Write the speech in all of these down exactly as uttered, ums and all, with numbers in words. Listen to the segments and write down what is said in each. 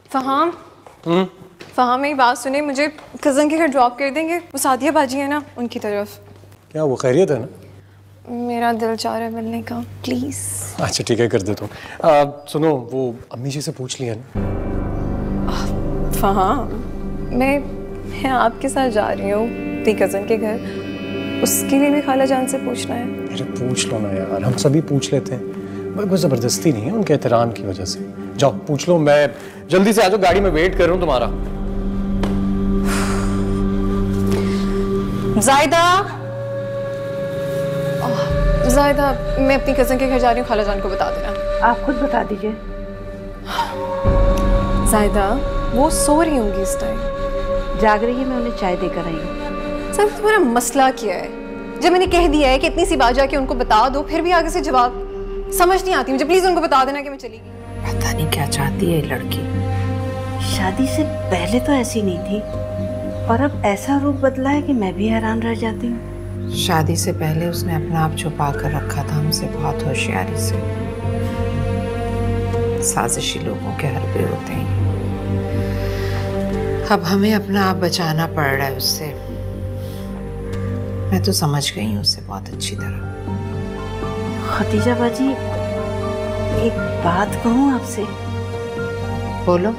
फहाम हम्म फहाम मेरी बात सुने, मुझे कज़न के घर ड्रॉप कर देंगे? वो सादिया बाजी है ना, उनकी तरफ। क्या वो खैरियत है ना? मेरा दिल चाह रहा है मिलने का, प्लीज। अच्छा ठीक है, कर देता हूँ। सुनो, वो अम्मी जी से पूछ लिया ना? फहाम मैं मैं आपके साथ जा रही हूँ अपनी कज़न के घर, उसके लिए भी खाला जान से पूछना है। अरे पूछ लो ना यार, हम सभी पूछ लेते हैं, कोई ज़बरदस्ती नहीं है, उनके एहतराम की वजह से। जाओ पूछ लो, मैं जल्दी से आ जाओ, गाड़ी में वेट कर रहा हूँ तुम्हारा। जायदा जायदा मैं अपनी कज़न के घर जा रही हूँ, खाला जान को बता देना। आप खुद बता दीजिए। जायदा वो सो रही होंगी इस टाइम। जाग रही है, मैं उन्हें चाय देकर आई हूँ। सर तुम्हारा मसला क्या है? जब मैंने कह दिया है कि इतनी सी बात जाके उनको बता दो, फिर भी आगे से जवाब समझ नहीं आती मुझे। प्लीज उनको बता देना कि मैं चली गई। पता नहीं क्या चाहती है ये लड़की। शादी से पहले तो ऐसी नहीं थी, और अब ऐसा रूप बदला है कि मैं भी हैरान रह जाती हूँ। शादी से पहले उसने अपना आप छुपा कर रखा था हमसे बहुत होशियारी से। साजिशी लोगों के हरबे होते हैं। अब हमें अपना आप बचाना पड़ रहा है उससे। मैं तो समझ गई हूँ उससे बहुत अच्छी तरह। खतीजा बाजी, एक बात कहूँ आपसे? बोलो।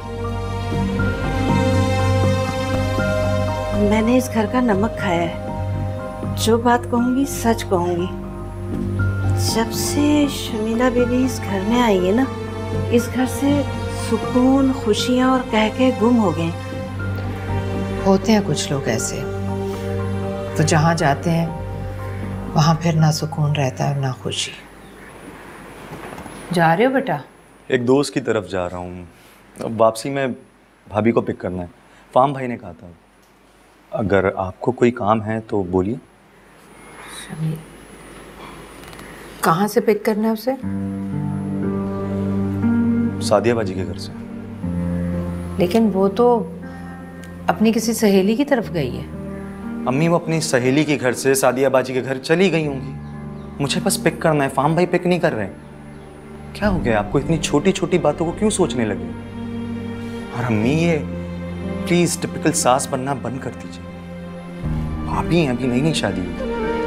मैंने इस घर का नमक खाया है, जो बात कहूँगी सच कहूँगी। जब से शमीला बेबी इस घर में आई है ना, इस घर से सुकून, खुशियाँ और कह के गुम हो गए। होते हैं कुछ लोग ऐसे, तो जहाँ जाते हैं वहाँ फिर ना सुकून रहता है और ना खुशी। जा रहे हो बेटा? एक दोस्त की तरफ जा रहा हूँ, वापसी में भाभी को पिक करना है। फार्म भाई ने कहा था, अगर आपको कोई काम है तो बोलिए। कहाँ से पिक करना है उसे? सादिया बाजी के घर से। लेकिन वो तो अपनी किसी सहेली की तरफ गई है। अम्मी वो अपनी सहेली के घर से सादिया बाजी के घर चली गई होंगी। मुझे बस पिक करना है, फार्म भाई पिक नहीं कर रहे हैं। क्या हो गया आपको? इतनी छोटी छोटी बातों को क्यों सोचने लगे? और अम्मी ये प्लीज टिपिकल सास बनना बंद कर दीजिए। भाभी हैं, अभी नई नई शादी हुई।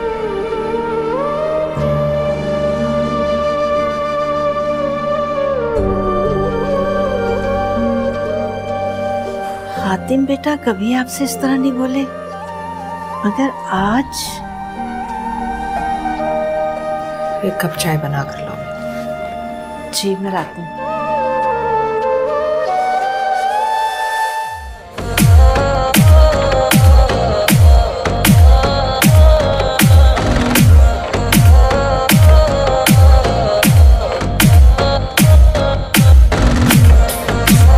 हातिम बेटा कभी आपसे इस तरह नहीं बोले, मगर आज। एक कप चाय बना कर लो। जी मैं लाती हूँ।